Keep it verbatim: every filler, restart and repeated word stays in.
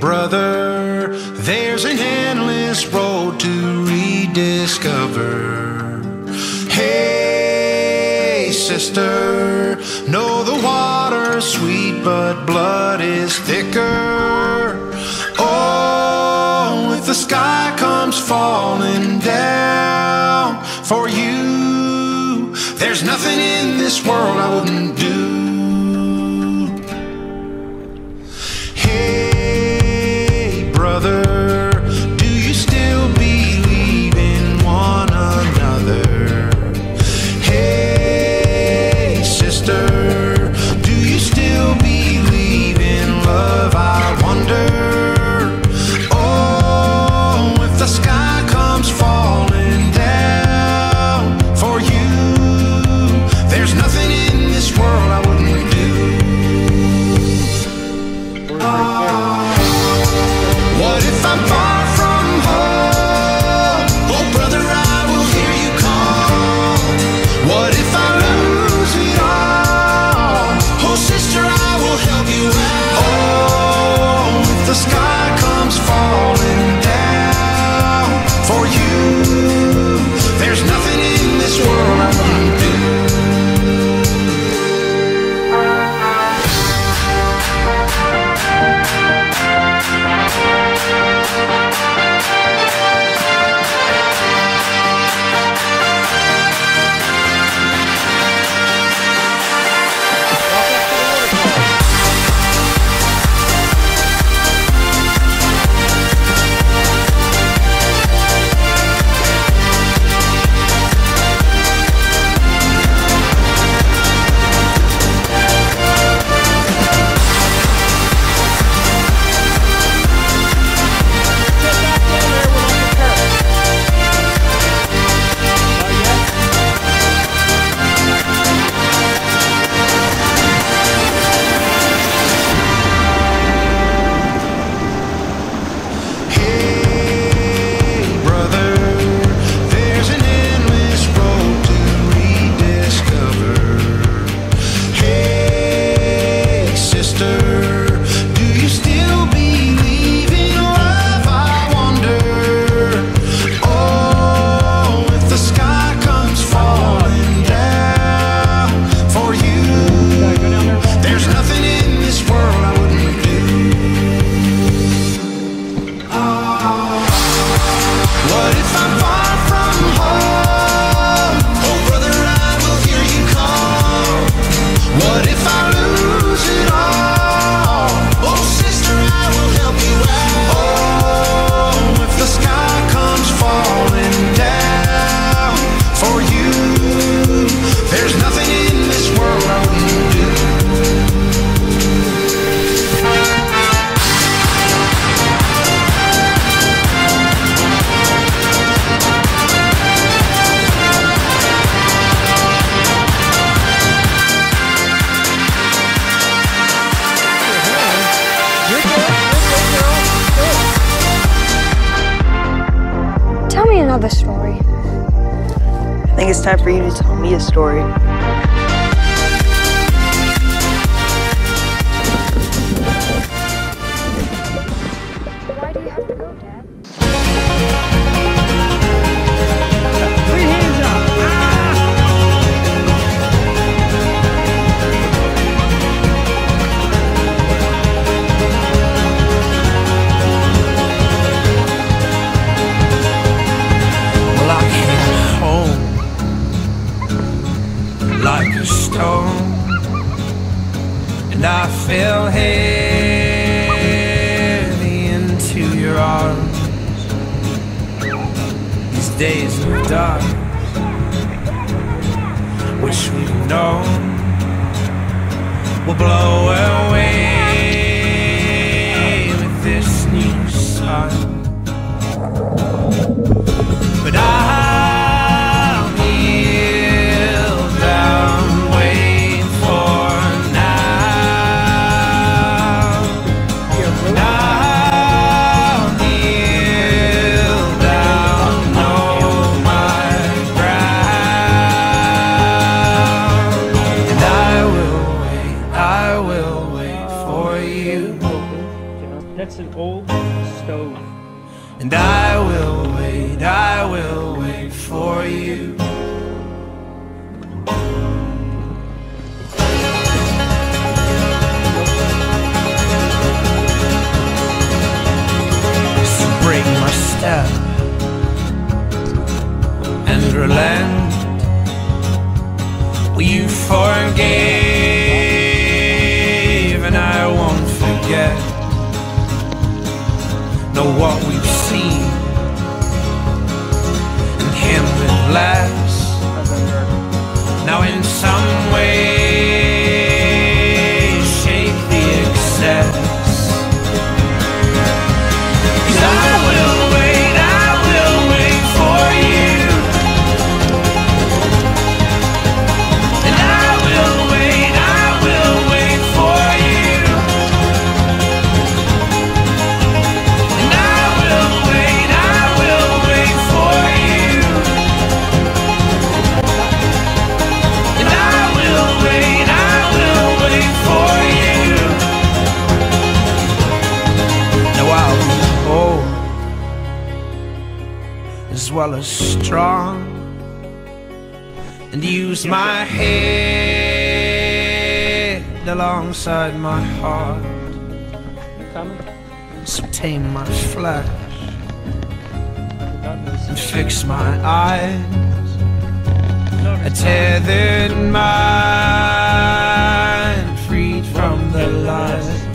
brother, there's an endless road to rediscover. Hey, sister, know the water's sweet, but blood is thicker. Oh, if the sky comes falling down for you, there's nothing in this world I wouldn't do. Hey, brother, do you still believe in one another? Hey, sister, do you still believe in love? I wonder. Oh, if the sky comes falling down for you, there's nothing in this world I wouldn't do. What if I'm far from home? Oh, brother, I will hear you call. What if I lose it all? Oh, sister, I will help you out. Oh, if the sky comes falling down for you, there's nothing in this world I wouldn't do. Tell me another story. I think it's time for you to tell me a story. Why do you have to go, Dad? Three hands up! Well, I came home like a stone, and I fell heavy into your arms. These days of dark, wish we'd known, will blow away with this new sun. But I'll kneel down, wait for now. And I'll kneel down, know my ground. And I will wait, I will wait for you. That's an old stove. And I will wait, I will wait for you. So break my step and relent. Will you forgive and I won't forget? Know what we've seen and him with less. Now in some way shake the excess. 'Cause I will wait, I will wait for you. And I will wait, I will wait for you. And I will wait, I will wait for you. And I will wait, I will wait for you. Now I'll be old as well as strong, and use my head alongside my heart. You coming? So tame my flesh Not this. and fix my eyes. A tethered mind freed from the lies.